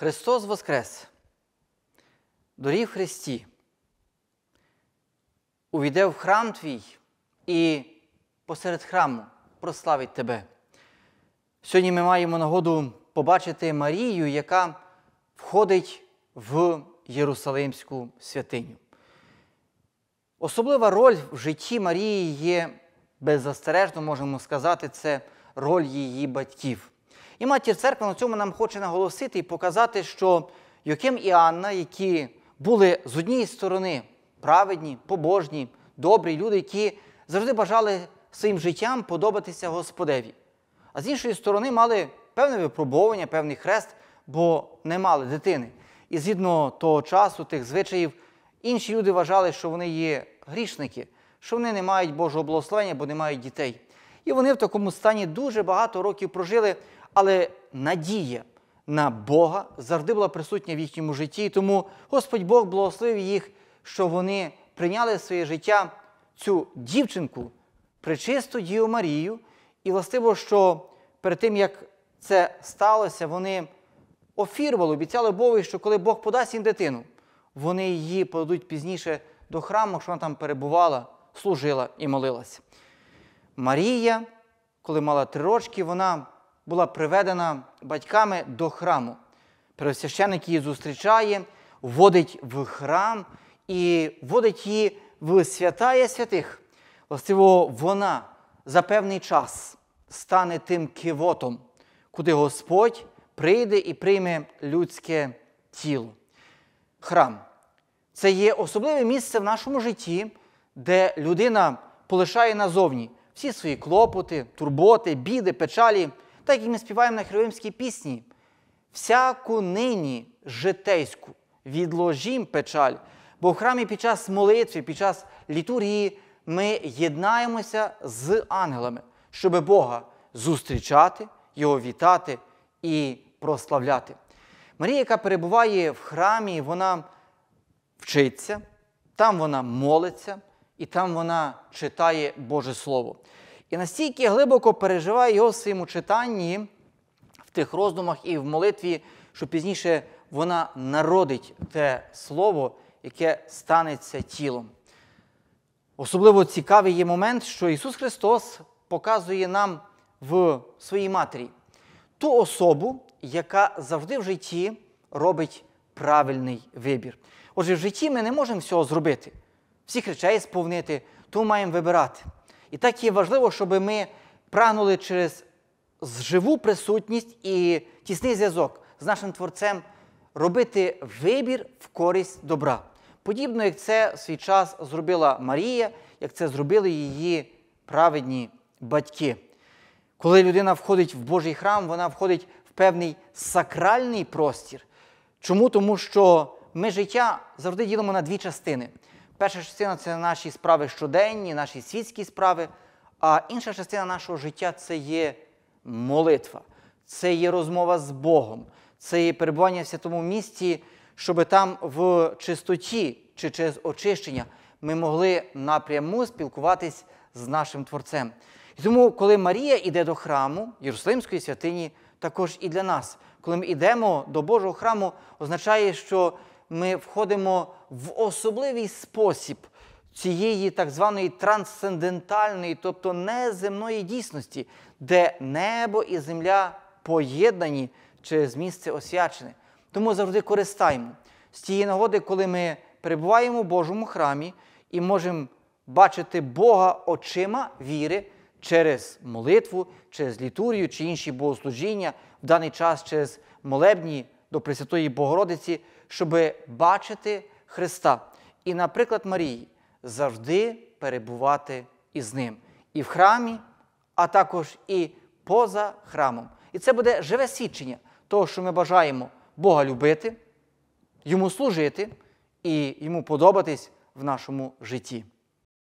Христос воскрес! Дорів Христі! Увійде в храм твій і посеред храму прославить тебе. Сьогодні ми маємо нагоду побачити Марію, яка входить в Єрусалимську святиню. Особлива роль в житті Марії є, беззастережно можемо сказати, це роль її батьків. І Матір Церква на цьому нам хоче наголосити і показати, що Йоаким і Анна, які були з однієї сторони праведні, побожні, добрі люди, які завжди бажали своїм життям подобатися Господеві. А з іншої сторони мали певне випробування, певний хрест, бо не мали дитини. І згідно того часу, тих звичаїв, інші люди вважали, що вони є грішники, що вони не мають Божого благословення, бо не мають дітей. І вони в такому стані дуже багато років прожили, але надія на Бога завжди була присутня в їхньому житті. І тому Господь Бог благословив їх, що вони прийняли в своє життя цю дівчинку, пречисту Діву Марію. І властиво, що перед тим, як це сталося, вони офірували, обіцяли Богу, що коли Бог подасть їм дитину, вони її подадуть пізніше до храму, що вона там перебувала, служила і молилася. Марія, коли мала 3 рочки, вона була приведена батьками до храму. Первосвященник її зустрічає, вводить в храм і вводить її в святая святих. Властиво, вона за певний час стане тим кивотом, куди Господь прийде і прийме людське тіло. Храм – це є особливе місце в нашому житті, де людина полишає назовні всі свої клопоти, турботи, біди, печалі, так як ми співаємо на херовимській пісні. Всяку нині житейську відложім печаль, бо в храмі під час молитви, під час літургії ми єднаємося з ангелами, щоб Бога зустрічати, Його вітати і прославляти. Марія, яка перебуває в храмі, вона вчиться, там вона молиться, і там вона читає Боже Слово. І настільки глибоко переживає його в своєму читанні, в тих роздумах і в молитві, що пізніше вона народить те Слово, яке станеться тілом. Особливо цікавий є момент, що Ісус Христос показує нам в своїй матері ту особу, яка завжди в житті робить правильний вибір. Отже, в житті ми не можемо всього зробити, всіх речей сповнити, тому маємо вибирати. І так є важливо, щоб ми прагнули через живу присутність і тісний зв'язок з нашим Творцем робити вибір в користь добра. Подібно, як це в свій час зробила Марія, як це зробили її праведні батьки. Коли людина входить в Божий храм, вона входить в певний сакральний простір. Чому? Тому що ми життя завжди ділимо на 2 частини. Перша частина – це наші справи щоденні, наші світські справи, а інша частина нашого життя – це є молитва, це є розмова з Богом, це є перебування в святому місці, щоб там в чистоті чи через очищення ми могли напряму спілкуватись з нашим Творцем. І тому, коли Марія йде до храму, Єрусалимської святині, також і для нас. Коли ми йдемо до Божого храму, означає, що ми входимо в особливий спосіб цієї так званої трансцендентальної, тобто неземної дійсності, де небо і земля поєднані через місце освячене. Тому завжди користаємо з тієї нагоди, коли ми перебуваємо в Божому храмі і можемо бачити Бога очима віри через молитву, через літургію чи інші богослужіння, в даний час через молебні до Пресвятої Богородиці, щоб бачити Христа. І, наприклад, Марії завжди перебувати із Ним. І в храмі, а також і поза храмом. І це буде живе свідчення того, що ми бажаємо Бога любити, Йому служити і Йому подобатись в нашому житті.